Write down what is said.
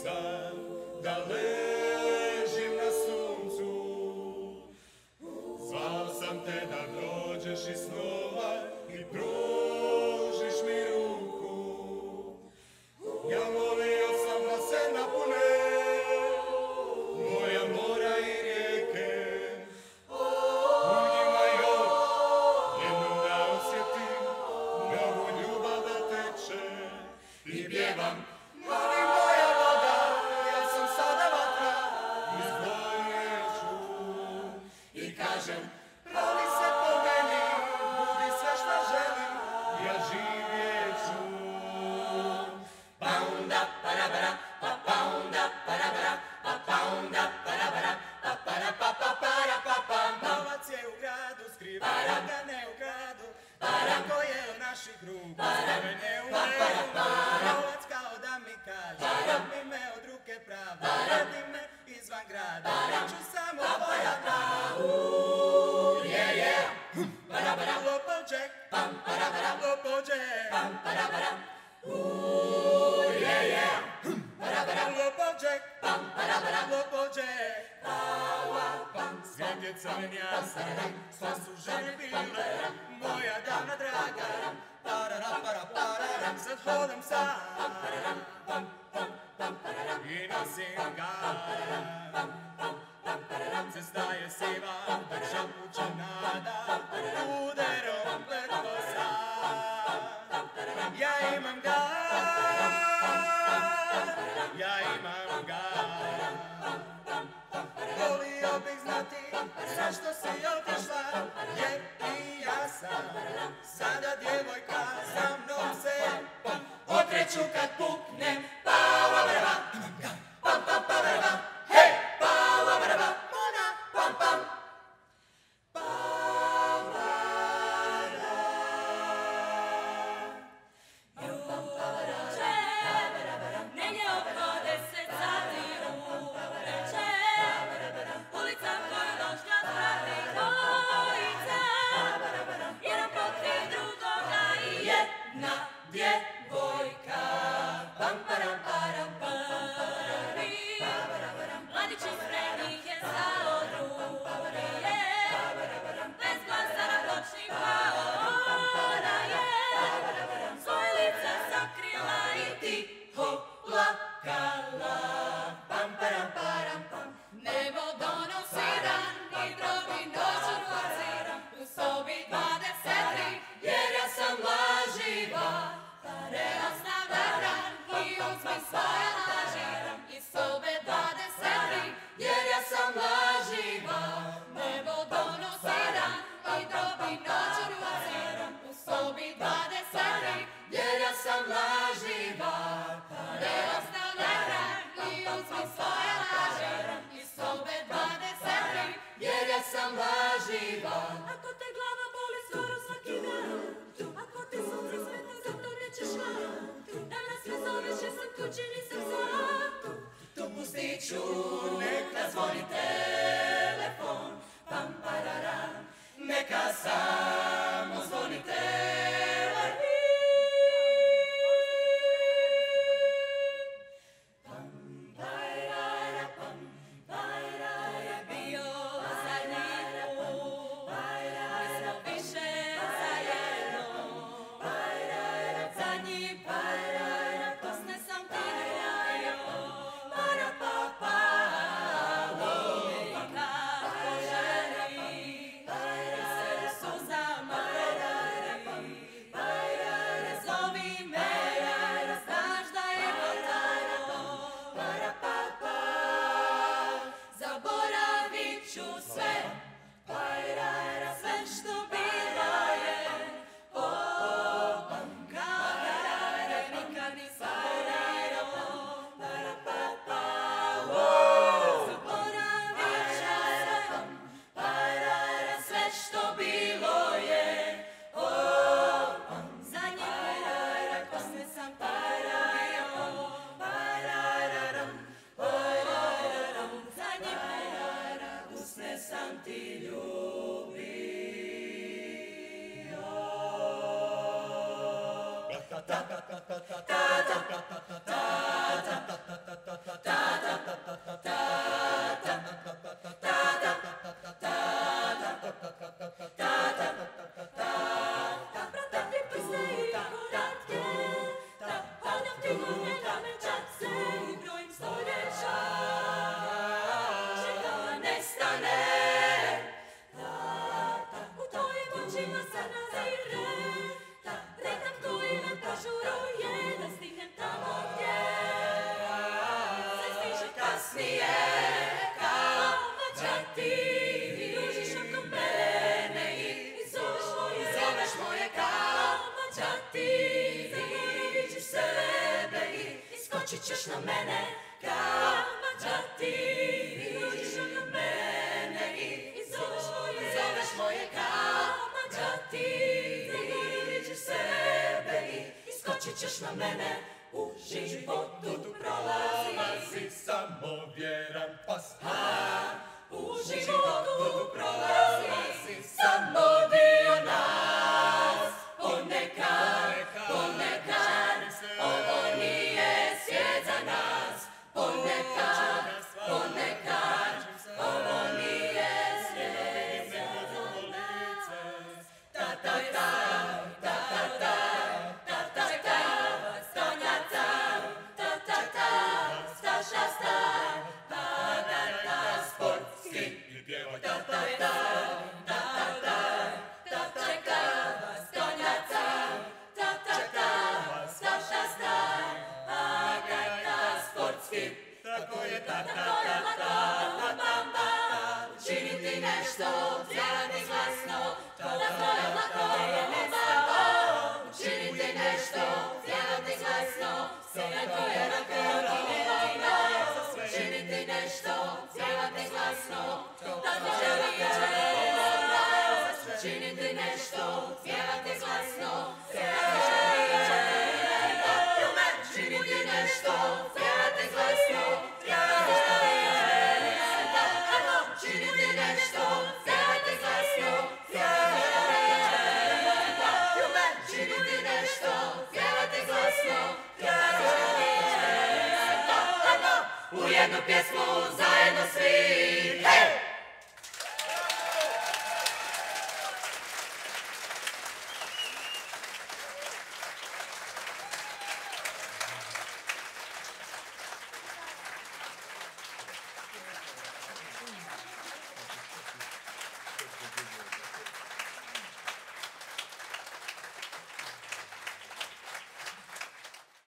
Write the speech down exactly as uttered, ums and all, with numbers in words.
san da ležim na suncu. Zvao sam te da dođeš iz snova i pružiš mi ruku. Ja molio sam da se napune moja mora i rijeke. U njima još jednom da osjetim novu ljubav da teče. I pjevam, moli moja voda, ja sam sada vatra, izgorjet ću. I kažem, proli se po meni, budi sve šta želim, ja živjet ću. Pa onda parabara, pa pa onda parabara, pa pa onda parabara, pa para pa pa para pa pa. Novac je u gradu, skrivaju ga ne u gradu, ako je od naših ruku, sve ne u redu. Novac kao da mi kaže, odmi me od ruke prave, vedi me izvan grada, ja ću samo tvoja prava. Uuu, yeah, yeah. Parabara, lopođek, pam, parabara, lopođek, pam, parabara. Uuu, yeah, yeah. Parabara, lopođek, pam, parabara, lopođek. Svijet je crven jasan, sva su žene bile, moja davna draga. Parara, para, pararam, sad hodam sam i nosim ga. Cesta je siva, šapuća nada, uderom pretposa. Ja imam ga, ja imam ga. Volio bih znati zašto si otišla, jer i ja sam sada djevojka, za mnom se okreću kad puknem. Pava vrva, pam pam pa vrva, hej! Pava vrva, mona, pam pam. Djevojka, pam param param pari, mladić iz Prednike za odruje, bez glasa na noćni pao, ona je svoje lice sakrila i tiho plakala. Pam param param pam, nebo donosi dan i drobi noću ruci, u sobi dvadeset tri, jer ja sam laživa. Pare ostavlja hran i uzmi svoje laži iz sobe dvadeset tri, jer ja sam laživa. Nebo donosi dan i drobi noću ruci, u sobi dvadeset tri, jer ja sam laživa. Pare ostavlja hran i uzmi svoje laži iz sobe dvadeset tri, jer ja sam laživa. Ako te glava boli skoro svaki dan, ako ti sunce sveta zato nećeš van, danas me zoveš jer sam kući nisam sam. Tu pustiću neka zvoni telefon, pam pararam, neka samo zvoni telefon. Pam parara pam parara, bio zadnji put, nismo više zajedno. Zadnji parara, posne sam ti ljubio, para pa pa, i kako želi, i se suzama rodi. Zovi me, znaš da je gotovo, para pa pa, zaboravit ću sve, sve što bilo je. Sam ti ljubio. Ta ta ta ta ta ta ta ta ta ta ta ta ta ta ta ta ta Iskočit ćeš na mene kao da ti dođeš oko mene i zoveš moje kao da ti zaboravit sebe i iskočit ćeš na mene u životu prolazi samo vjeran pas. U životu prolazi samo dio nas. Ponekad, ponekad, ovo nije svijet za nas. Ponekad, ponekad, ovo nije svijet za nas. Ta ta ta, ta ta ta, ta ta ta, stonjata, ta ta ta, staša sta, ta ta ta, sportski. Ta ta ta, ta ta ta, ta ta ta, stonjata, ta ta ta, staša sta, a ta ta, sportski. Tako je ta ta Tako je lako, la bamba, učiniti nešto, pjevati glasno. Tako je lako, la bamba, učiniti nešto, pjevati glasno. Tako je lako, la bamba, učiniti nešto, pjevati glasno. Tako je lako, la bamba, učiniti nešto, pjevati glasno. Tako je lako, učiniti nešto, pjevati glasno. Učiniti nešto, pjevati glasno. Učiniti nešto, pjevati glasno. U jednu pjesmu zajedno svi.